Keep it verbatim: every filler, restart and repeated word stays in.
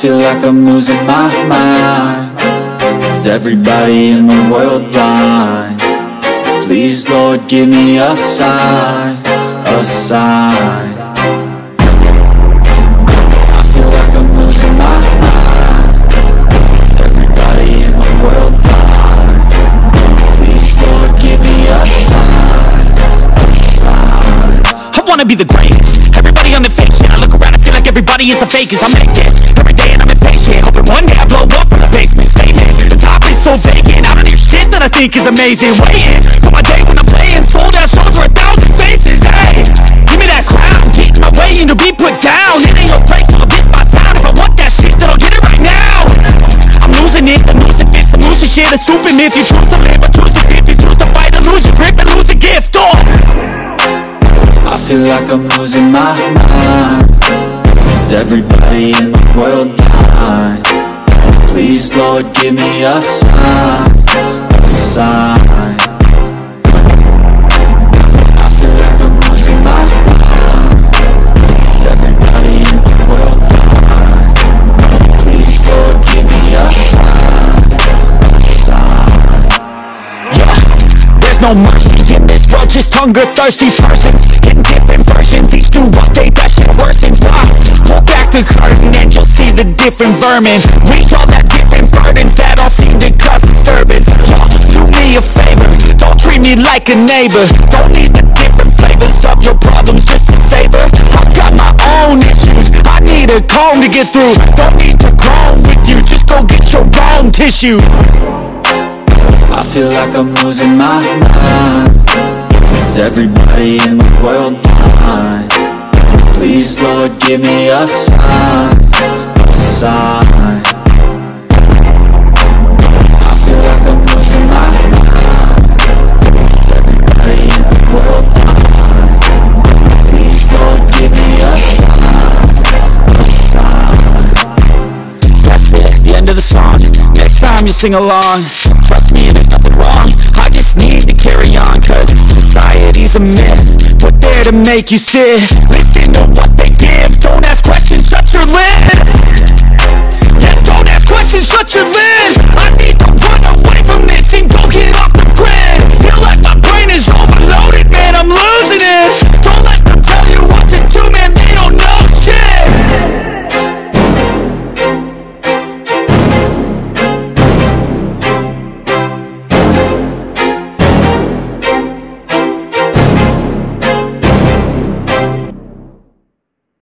feel like I'm losing my mind. Is everybody in the world blind? Please, Lord, give me a sign, a sign. I feel like I'm losing my mind. Is everybody in the world blind? Please, Lord, give me a sign, a sign. I wanna be the greatest. Everybody on the fake shit. I look around and feel like everybody is the fakest. I make this every day and I'm impatient, hoping one day I blow up from the basement. Statement, the top is so vacant. I don't hear shit that I think is amazing. Waiting for my day when I'm playing sold out shows for a thousand faces. Hey, give me that crown, get in my way and to be put down. It ain't your place, so this my town. If I want that shit, then I'll get it right now. I'm losing it, I'm losing fits, I'm losing shit. A stupid myth, you choose to live or choose to dip. You choose to fight or lose your grip and lose a gift. Oh, I feel like I'm losing my mind. Is everybody in the world blind? Please, Lord, give me a sign, a sign. I feel like I'm losing my mind. Is everybody in the world blind? Please, Lord, give me a sign, a sign. yeah, there's no mercy in this world, just hunger-thirsty persons in different versions, each do what they best and worsens. Why? Pull back the curtain and you'll see the different vermin. We all have different burdens that all seem to cause disturbance. Y'all, do me a favor, don't treat me like a neighbor. Don't need the different flavors of your problems just to savor. I've got my own issues, I need a comb to get through. Don't need to grow with you, just go get your own tissue. I feel like I'm losing my mind. Is everybody in the world blind? Please, Lord, give me a sign, a sign. I feel like I'm losing my mind. Is everybody in the world blind? Please, Lord, give me a sign, a sign. That's it, the end of the song. Next time you sing along, trust me, there's nothing wrong. I just need to carry on, cause society's a myth, put there to make you sit. Listen to what